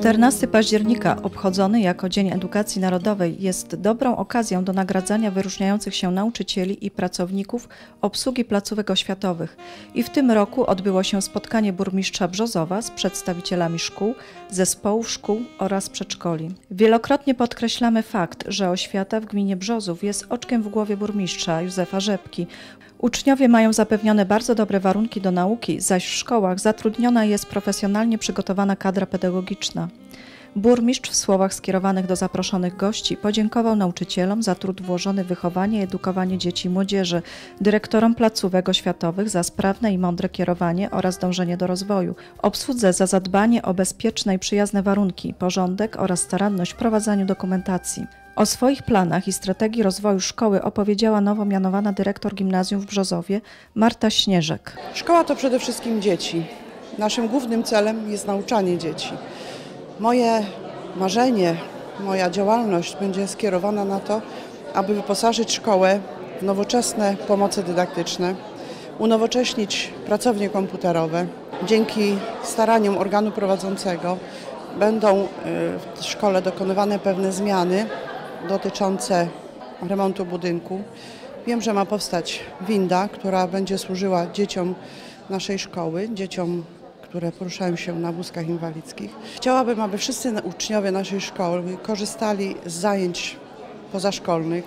14 października, obchodzony jako Dzień Edukacji Narodowej, jest dobrą okazją do nagradzania wyróżniających się nauczycieli i pracowników obsługi placówek oświatowych. I w tym roku odbyło się spotkanie burmistrza Brzozowa z przedstawicielami szkół, zespołów szkół oraz przedszkoli. Wielokrotnie podkreślamy fakt, że oświata w gminie Brzozów jest oczkiem w głowie burmistrza Józefa Rzepki. Uczniowie mają zapewnione bardzo dobre warunki do nauki, zaś w szkołach zatrudniona jest profesjonalnie przygotowana kadra pedagogiczna. Burmistrz w słowach skierowanych do zaproszonych gości podziękował nauczycielom za trud włożony w wychowanie i edukowanie dzieci i młodzieży, dyrektorom placówek oświatowych za sprawne i mądre kierowanie oraz dążenie do rozwoju, obsłudze za zadbanie o bezpieczne i przyjazne warunki, porządek oraz staranność w prowadzeniu dokumentacji. O swoich planach i strategii rozwoju szkoły opowiedziała nowo mianowana dyrektor gimnazjum w Brzozowie Marta Śnieżek. Szkoła to przede wszystkim dzieci. Naszym głównym celem jest nauczanie dzieci. Moje marzenie, moja działalność będzie skierowana na to, aby wyposażyć szkołę w nowoczesne pomoce dydaktyczne, unowocześnić pracownie komputerowe. Dzięki staraniom organu prowadzącego będą w szkole dokonywane pewne zmiany dotyczące remontu budynku. Wiem, że ma powstać winda, która będzie służyła dzieciom naszej szkoły, dzieciom, które poruszają się na wózkach inwalidzkich. Chciałabym, aby wszyscy uczniowie naszej szkoły korzystali z zajęć pozaszkolnych,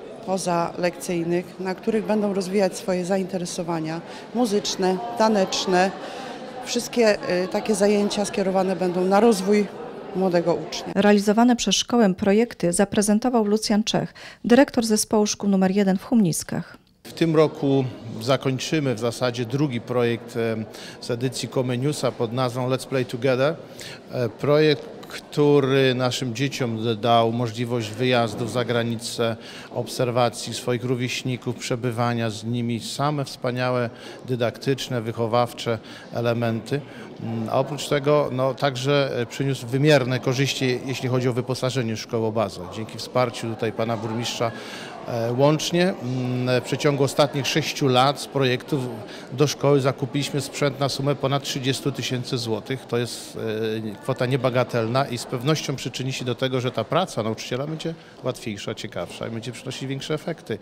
pozalekcyjnych, na których będą rozwijać swoje zainteresowania muzyczne, taneczne. Wszystkie takie zajęcia skierowane będą na rozwój młodego ucznia. Realizowane przez szkołę projekty zaprezentował Lucjan Czech, dyrektor zespołu szkół nr 1 w Chumniskach. W tym roku zakończymy w zasadzie drugi projekt z edycji Comeniusa pod nazwą Let's Play Together. Projekt, który naszym dzieciom dał możliwość wyjazdów za granicę, obserwacji swoich rówieśników, przebywania z nimi, same wspaniałe dydaktyczne, wychowawcze elementy. A oprócz tego także przyniósł wymierne korzyści, jeśli chodzi o wyposażenie szkoły o bazę. Dzięki wsparciu tutaj pana burmistrza łącznie w przeciągu ostatnich 6 lat z projektów do szkoły zakupiliśmy sprzęt na sumę ponad 30 000 złotych. To jest kwota niebagatelna i z pewnością przyczyni się do tego, że ta praca nauczyciela będzie łatwiejsza, ciekawsza i będzie przynosić większe efekty.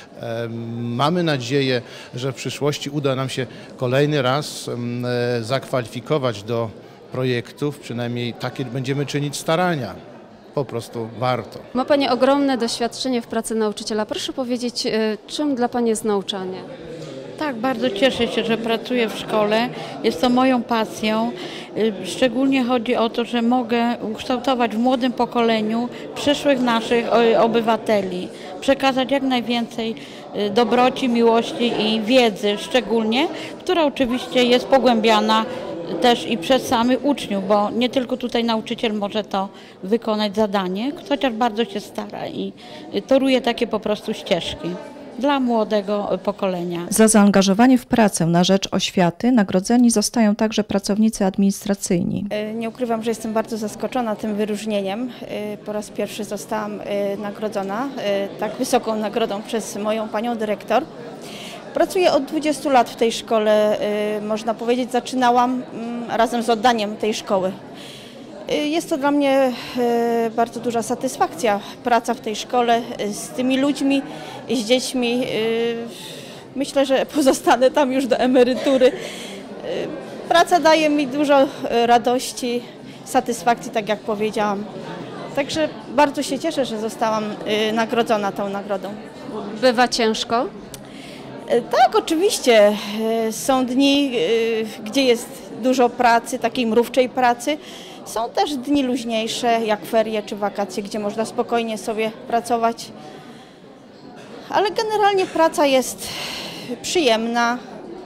Mamy nadzieję, że w przyszłości uda nam się kolejny raz zakwalifikować do projektów, przynajmniej takie będziemy czynić starania. Po prostu warto. Ma Pani ogromne doświadczenie w pracy nauczyciela. Proszę powiedzieć, czym dla Pani jest nauczanie? Tak, bardzo cieszę się, że pracuję w szkole. Jest to moją pasją. Szczególnie chodzi o to, że mogę ukształtować w młodym pokoleniu przyszłych naszych obywateli. Przekazać jak najwięcej dobroci, miłości i wiedzy szczególnie, która oczywiście jest pogłębiana też i przez samych uczniów, bo nie tylko tutaj nauczyciel może to wykonać zadanie, chociaż bardzo się stara i toruje takie po prostu ścieżki dla młodego pokolenia. Za zaangażowanie w pracę na rzecz oświaty nagrodzeni zostają także pracownicy administracyjni. Nie ukrywam, że jestem bardzo zaskoczona tym wyróżnieniem. Po raz pierwszy zostałam nagrodzona tak wysoką nagrodą przez moją panią dyrektor. Pracuję od 20 lat w tej szkole, można powiedzieć, zaczynałam razem z oddaniem tej szkoły. Jest to dla mnie bardzo duża satysfakcja, praca w tej szkole z tymi ludźmi, z dziećmi. Myślę, że pozostanę tam już do emerytury. Praca daje mi dużo radości, satysfakcji, tak jak powiedziałam. Także bardzo się cieszę, że zostałam nagrodzona tą nagrodą. Bywa ciężko? Tak, oczywiście. Są dni, gdzie jest dużo pracy, takiej mrówczej pracy. Są też dni luźniejsze, jak ferie czy wakacje, gdzie można spokojnie sobie pracować. Ale generalnie praca jest przyjemna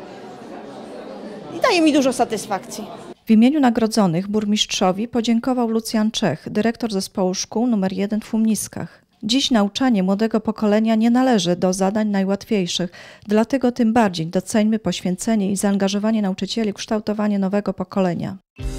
i daje mi dużo satysfakcji. W imieniu nagrodzonych burmistrzowi podziękował Lucjan Czech, dyrektor zespołu szkół nr 1 w Chumniskach. Dziś nauczanie młodego pokolenia nie należy do zadań najłatwiejszych, dlatego tym bardziej doceńmy poświęcenie i zaangażowanie nauczycieli w kształtowanie nowego pokolenia.